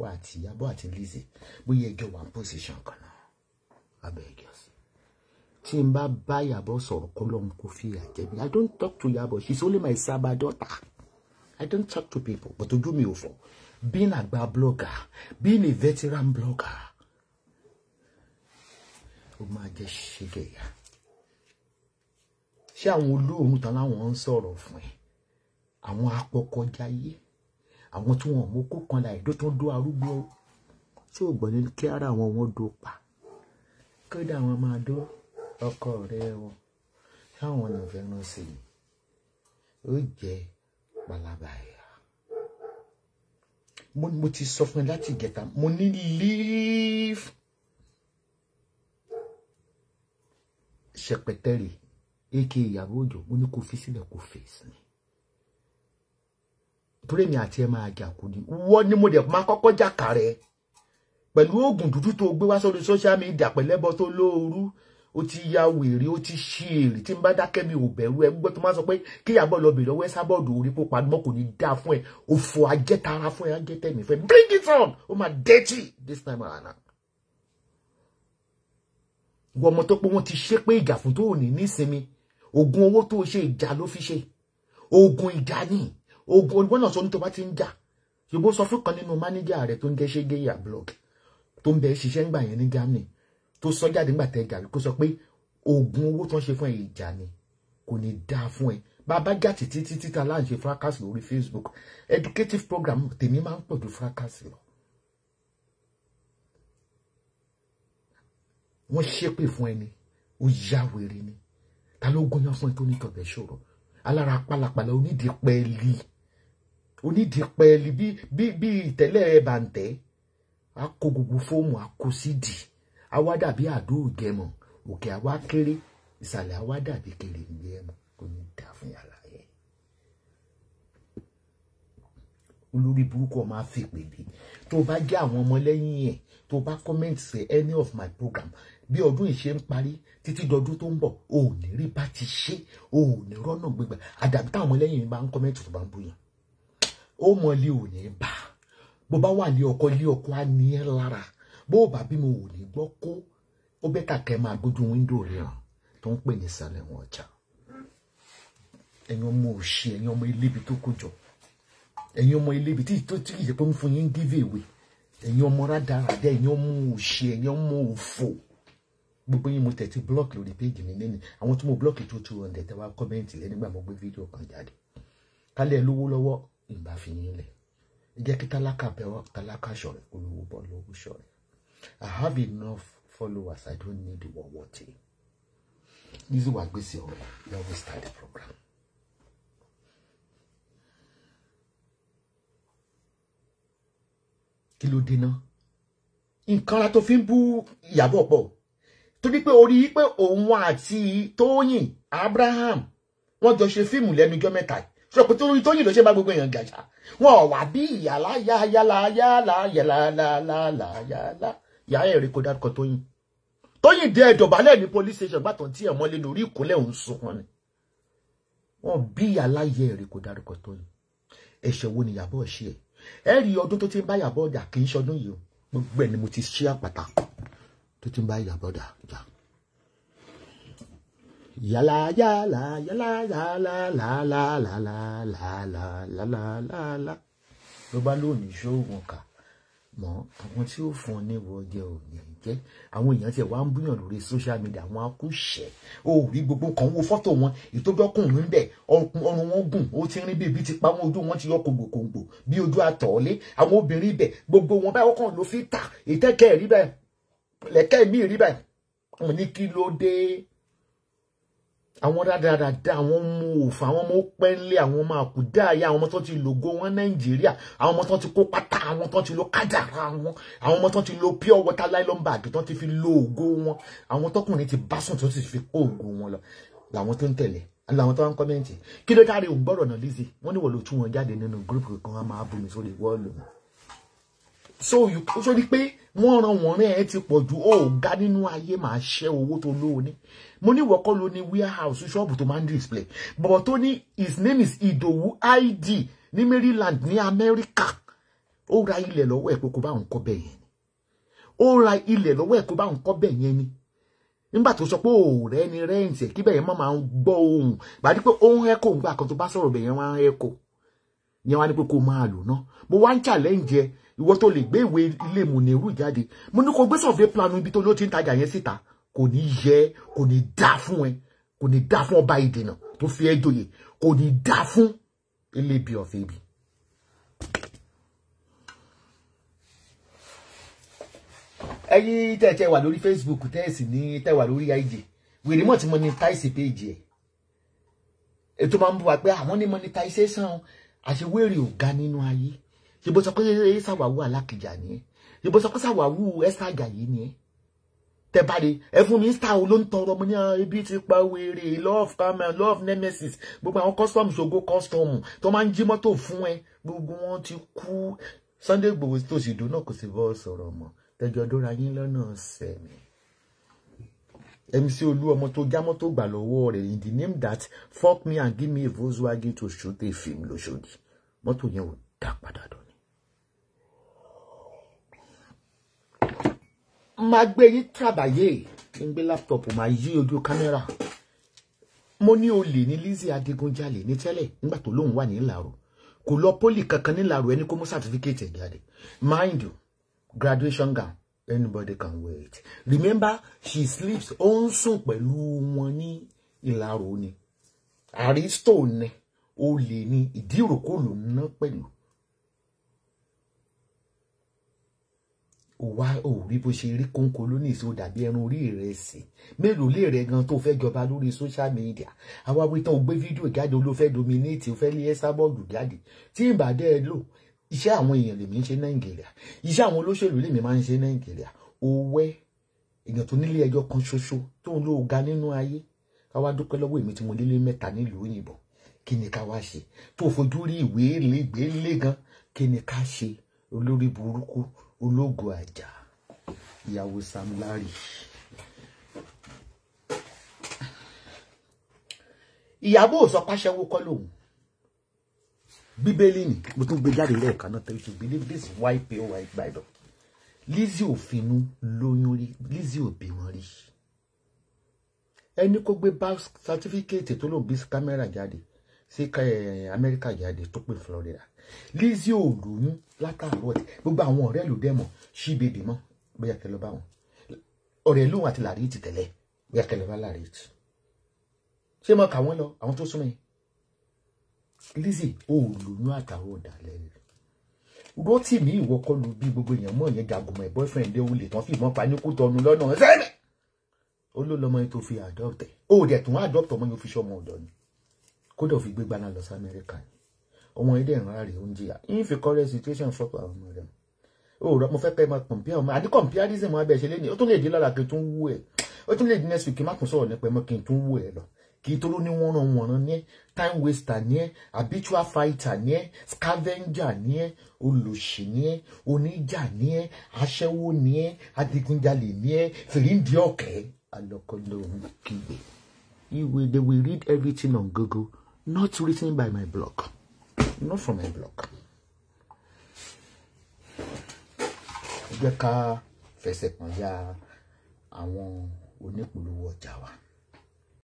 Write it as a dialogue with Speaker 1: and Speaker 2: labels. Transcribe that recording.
Speaker 1: wà àti Iyabo àti Lizzy bóyá ẹjọ́ wà position kan náà abẹ́gẹ́s tí n bá bá Iyabo sọ̀rọ̀ kọ́lọ́mù kó fi àjẹbí. I don't talk to Iyabo, she's only my Saba daughter. I don't talk to people, but ojú mi ò fọ́. Being a blogger, being a veteran blogger, ó máa jẹ́ ṣẹ́gẹ̀yà. Ṣé àwọn olóòrùn tán láwọn ń sọ̀rọ̀ fún ẹ? Àwọn apọkọjáyé, àwọn tí wọn mú kó kan láì dó tó ń dó arúgbó. Ṣé ò gbọ́ ní kí ara wọn dó pa? Kódà wọn máa dó ọkọ rẹ̀ wọn. Ṣáwọn náà fẹ́ràn sí i. Ó jẹ́ palaba ẹ̀yà. Mo ti sọ fún ẹ láti ìjẹta, mo ní leave ṣẹpẹtẹrì aka Iyabo Ojo, mo ní kó fi sílẹ̀ kó fèsì ni. Torí mi àti ẹ máa jà kú ni. Wọ́n ní mo dẹ̀ máa kọ́kọ́ jà kàrẹ́ pẹ̀lú oògùn dúdú tó gbé wá sórí social media pẹ̀lẹ́bọ tó lóoru. Ó ti ya wèrè, ó ti ṣí èrè tí n bá dákẹ́ mi ò bẹ̀rù ẹ gbọ́ tó máa sọ pé kí Iyabo lọ bèrè lọ́wọ́ ESABOD orí pópa mọ́ kò ní dá fún ẹ òfò ajẹ́tara fún ẹ ajẹ́tẹ̀mí fẹ́ bring it on ó máa dirty this time around. Wọ́n mọ̀ tó pé wọ́n ti ṣe pé ìjà fún tó ní nísinmi oògùn owó tó ṣe ìjà ló fi ṣe oògùn ìjà ní oògùn olùgbọ́n náà sọ ní tó bá ti ń jà ṣùgbọ́n sọ fún kan nínú mánéjà rẹ̀ tó ń jẹ́ ṣégeyà blog tó ń bẹ ṣiṣẹ́ ńgbà yẹn ní Germany tó sọ jáde ńgbà tẹ́ gàrí kó sọ pé oògùn owó tó ń ṣe fún ẹ ìjà ni kò ní dáa fún ẹ bàbá jà títí tá láń ṣe fracas lórí Facebook educative program tèmi máa ń pọ̀ ju fracas lọ. Wọ́n ṣépè fún ẹni ó yá wèrè ni ta ló gúnyán fún ẹ tó ní tọ̀bẹ̀ ṣòro alára pálapàla onídìí pẹ́ẹ́lí bí ìtẹ́lẹ̀ bàǹtẹ́ a kó gbogbo fóòmù a kó sídìí àwa dàbí àdó ògẹmọ òkè àwa kéré ìsàlẹ̀ àwa dàbí kéré ní ẹmọ kò ní dá fún yàrá yẹn. Olórí burúkú máa fi pèbí tó bá jẹ́ àwọn ọmọ lẹ́yìn ẹ̀ tó bá comment say any of my program bí ọdún ìṣe ń parí títí dọdún tó ń bọ̀ ò ní rí bá ti ṣe ò ní rọ́nà gbégbá àdàbí táwọn ọmọ lẹ́yìn bá ń comment tó bá ń búyàn ó mọ̀lé ò ní bá bó bá wà lé ọkọ á ní ẹ lára bó bá bí mo ò ní gbọ́ kó ó bẹ́tà kẹ́ máa gbójú wíńdò rẹ̀ hàn tó ń pè ní sálẹ̀ wọn ọjà. Ẹ̀yin ọmọ òṣì ẹ̀yin ọmọ ilébi tó kó jọ ẹ̀yin ọmọ ilébi tí kìí ṣe pé ń fún yín give away ẹ̀yin ọmọ rádaràdà ẹ̀yin ọmọ òṣì ẹ̀yin ọmọ òfò gbogbo yín mo tẹ̀tí block lórí page mi lẹ́nu àwọn tí mo block tó 200 tẹ́ wá kọ́mẹ́ǹtì lẹ́nu nígbà mo gbé fídíò kan jáde kálẹ̀ lówó lọ́wọ́ ìgbà fi yín lẹ̀ jẹ́ kí tálákà bẹ̀rọ̀ tálákà ṣọ̀rẹ́ olówó bọ́ lówó ṣọ̀rẹ́. I have enough followers. I don't need the war team. This is what we see. Now we start the program. Kí ló dé náà? Nǹkan la tó fi ń bú Iyabo pọ̀. Torí pé orí pé òun àti Tóyìn Abraham wọ́n jọ ṣe fíìmù lẹ́nu ọjọ́ mẹ́ta. Ṣé pé Tóyìn ló ṣe bá gbogbo èèyàn gàjà. Wọ́n wà bí yàlá yà èrè kó dárúkọ Tóyìn dé ẹ̀dọ̀bálẹ̀ ní police station gbàtàn tí ẹ̀ mọ́lé lórí ìkúnlẹ̀ òun sunkún ni. Wọ́n bí aláyẹ èrè kó dárúkọ Tóyìn. Ẹ̀ṣẹ̀ wo ni Iyabo ṣe ẹ̀? Ẹ rí ọdún tó ti ń bá Iyabo jà kì í ṣọdún yìí o. Gbogbo ẹ̀ ni mo ti ṣí àpàtà tó ti ń bá Iyabo jà. Yàlá ló bá lónìí ṣóògùn kà mọ́ àwọn tí ó fún ọ ní wọ́jẹ́ òní jẹ́ àwọn èèyàn tí ẹ̀ wá ń búyàn lórí social media àwọn akúṣẹ̀ ó rí gbogbo kan wo fọ́tò wọn ìtójọ́kùnrin bẹ̀ ọrùn wọn gùn ó ti rí bíbí ti pa wọn ojú wọn ti yọ kògbòkògbò bí ojú àtọ̀ọ́lé àwọn obìnrin bẹ̀ gbogbo wọn báyọ̀ kàn ló fi tà ìtẹ́kẹ́ rí bẹ́ẹ̀ lẹ́kẹ́ mi rí bẹ́ẹ̀ wọn ní kí ló dé àwọn dáadáa àwọn ọmọ òfò àwọn ọmọ pẹ́ńlé àwọn ọmọ àkùdáyà àwọn ọmọ tó ti lògo wọn Nàìjíríà àwọn ọmọ tó ti kó pátá àwọn tó ti lo kádàrá wọn àwọn ọmọ tó ti lo pure water nylon bag tó ti fi lo ògo wọn àwọn tọkùnrin ti bá sùn tó ti fi kó ògo wọn lọ làwọn tó ń tẹ̀lé làwọn tó ń kọ́mẹ́ǹtì kí ló dáre òun gbọ́dọ̀ náà Lizzy wọ́n ní wọ́n ló tú wọn jáde nínú gúrúùpù kan wọn máa bú mi sórí wọ́ọ̀lù so rí pé wọ́n ran wọ́n rẹ̀ ẹ́ ti pọ̀ ju ó ga nínú ayé máa ṣẹ́ owó tó lówó ní mo ní wọ́kọ́ ló ní warehouse ṣọ́ọ̀bù tó máa ń display bọ̀bọ̀ tó ní his name is Idowu ID ní Maryland ní Amẹ́ríkà ó ra ilẹ̀ lọ́wọ́ ẹ̀ pé kó bá òun kọ́ bẹ́ẹ̀ yẹn ni ó ra ilẹ̀ lọ́wọ́ ẹ̀ kó bá òun kọ́ bẹ́ẹ̀ yẹn ni nígbà tó sọ pé òòrẹ́ ni rẹ́ǹtì ẹ̀ kí bẹ́ẹ̀ yẹn má máa ń gbọ́ ohùn gbàdí pé òun ẹ̀kọ́ ńgbà kan tó bá sọ̀rọ̀ bẹ́ẹ̀ yẹn wá ń ẹ̀kọ́ yẹn wá ní pé kó máa lò ná mo wá ń challenge ẹ ìwọ tó lè gbé ìwé ilé Mùnírù jáde mo ní kó gbé survey plan ibi tó ló ti ń tajà yẹn síta kò ní yẹ kò ní dá fún ẹ kò ní dá fún ọba ìdènà tó fi ẹ́ joyè kò ní dá fún elébi ọ̀fẹ́ ibi. ẹ̀yin tẹ́ wà lórí Facebook tẹ́ẹ̀sì ní tẹ́ wà lórí IG wèrè mọ̀ tí monetize page ẹ̀ ètò máa ń bú wa pé àwọn ní monetization àṣewérè ò ga nínú ayé ṣe bó sọ pé ṣàwáwú alákìjà ni ẹ ṣe bó sọ pé ṣàwáwú ẹsàgà yìí ni ẹ tẹ bá dé ẹ fún mi star ló ń tọrọ mo ní ibi ti pa wèrè love camera love nemesis gbogbo àwọn custom ṣògo custom tó máa ń jí mọ́tò fún ẹ gbogbo wọn ti kú Sunday Igboho tó sì dùn náà kò sì bọ́ sọ̀rọ̀ mọ́ tẹjọ́ dóra yín lọ́nà ọ̀sẹ̀ mi MC Olú ọmọ tó já mọ́tò gbà lọ́wọ́ rẹ̀ in the name that fuck me and give me a Volkswagen to shoot a film lóṣòdì mọ́tò yẹn ò dá padà dọ̀ ni. máa gbé yín tàbáyé ń gbé láptọ̀pù máa yí ojú kámẹ́rà mo ní olè ní Lizzy adigunjalè ní tẹ́lẹ̀ nígbà tó lóun wà ní Ìlàró kò lọ pólì kankan ní Ìlàró ẹni kó mú certificate ẹ̀ jáde mind you graduation gown anybody can wear it remember she sleeps ó ń sùn pẹ̀lú wọn ní Ìlàró ni aristo ni olè ní ìdí ìrókò ló ná pẹ̀lú wá rí bó ṣe rí kóńkó lónìí sí ó dàbí ẹran orí rẹ̀ sí mélòó lè rẹ gan tó fẹ́ jọba lórí social media àwa wí tán ó gbé fídíò jáde ló fẹ́ dominate ó fẹ́ lé ESABOD jáde tí ìbàdẹ́ ẹ lò iṣẹ́ àwọn èèyàn lèmi ń ṣe Nàìjíríà iṣẹ́ àwọn olóṣèlú lèmi máa ń ṣe Nàìjíríà òwe èèyàn tó nílé ẹjọ́ kan ṣoṣo tó ń lo ga nínú ayé káwá dúpẹ́ lọ́wọ́ èmi tí mo délé mẹ́ta nílùú òyìnbó kí ni ká wá ṣe tó fojú rí ìwé lé gan kí ni ká ṣe olórí burúkú ológo àjà ìyàwó Sam Larry Iyabo sọ pàṣẹwó kọ́ lòun bíbélì ni mo tún gbé jáde lẹ́ẹ̀kan náà tẹ́lẹ̀ tó believe this white Bible Lizzy ò finú lóyún rí Lizzy ò bímọ rí ẹni kó gbé birth certificate tó lòun bí kámẹ́rà jáde sí Amẹ́ríkà jáde tó pè Florida Lizzy ò lóyún látàárọ̀ gbogbo àwọn ọ̀rẹ́ ló dẹ̀ mọ̀ ṣí bèbè mọ́ bóyá kẹlẹ́ bá wọn ọ̀rẹ́ lóhun àti làrí ti tẹ̀lé bóyá kẹlẹ́ bá làrí ti ṣé mo kà wọ́n lọ àwọn tó súnmọ́ yẹn Lizzy ò lóyún àtàwọn ọ̀dàlẹ̀ rotí mi ìwọ kọ́ lu bí gbogbo èèyàn mọ̀ yẹn jagunmọ̀ ẹ̀ boyfriend ó lè tán fìbọn pa ní kú tọnu lọ́nà sẹ́mi ó ló lọ́mọ yẹn tó fi adopt ẹ̀ ó dẹ̀ tún adopt ọmọ yẹn fi ṣọmọ ọ̀dọ́ ni kódà fi gbé gbaná lọ sí Amẹ́ríkà ni ọmọ yẹn dẹ̀ ń rárẹ̀ oúnjẹ yà ń fi current situation fọ́pọ̀ àwọn ọmọ rẹ̀ ó rọ mo fẹ́ kẹ́ ẹ máa compare ọmọ àdí comparison abẹ́ ṣe lẹ́ni ó tún lè di lára kí n tún wú ẹ̀ ó tún lè di next week kí n má tún sọ̀rọ̀ nípa ẹ̀ mọ́ kí n tún wú ẹ̀ lọ kí tó ló ní wọ́nran ní ẹ́ time waster ní ẹ́ habitual fighter ní ẹ́ scavenger ní ẹ́ olòṣì ní ẹ́ oníjà ní ẹ́ aṣẹ́wó ní ẹ́ adigunjalè ní ẹ́ fèrèǹdì ọ̀kẹ́ alọ́kọ́lọ́ kígbe. They will read everything on Google, not written by my blog, not from my blog. Jẹ́ ká fẹsẹ̀ kàn ya àwọn onípolówó ọjà wa.